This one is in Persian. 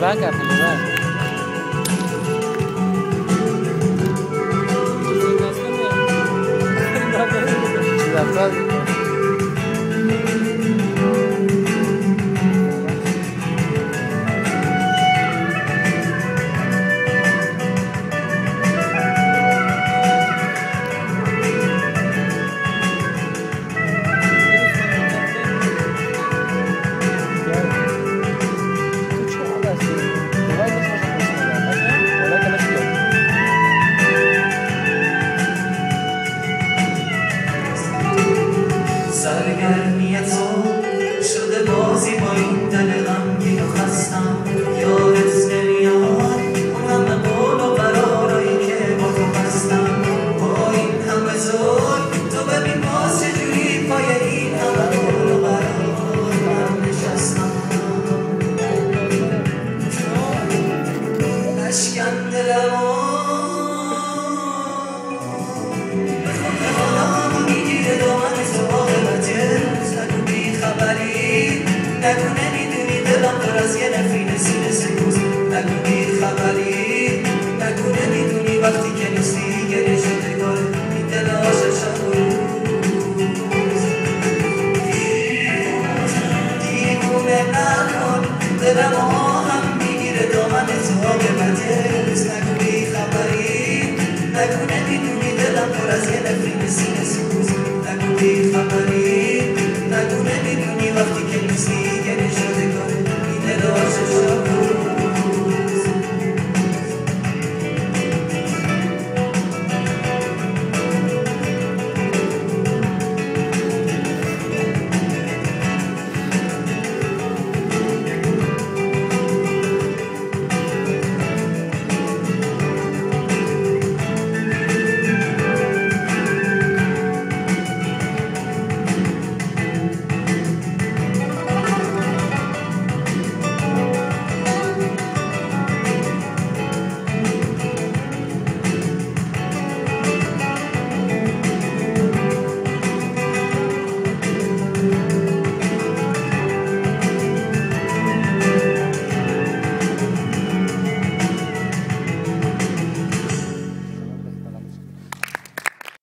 Saca, felicidades. سرگرمی تو شده بازی با این دل غمگین و خستم یادت نمیاد اون همه قول و قرارایی که با تو بستم با این همه زور تو ببین باز چجوری پای این همه قول و قرار من نشستم اشکن دلمو به خود حالامو میگیره دامن تو نگو نمیدونی دلم پر از یه نفرین سینه سکوز نگو بیخبری نگو نمیدونی وقتی که نیستی گره شده گاره این دل عاشق شب و روز دیوونه نکن دلم هم میگیره دامن تو عاقبت روز نگو بیخبری نگو نمیدونی دلم پر از یه نفرین سینه سکوز نگو بیخبری